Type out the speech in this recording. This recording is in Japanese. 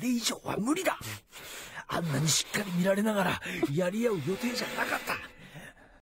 れ以上は無理だ。あんなにしっかり見られながらやり合う予定じゃなかった。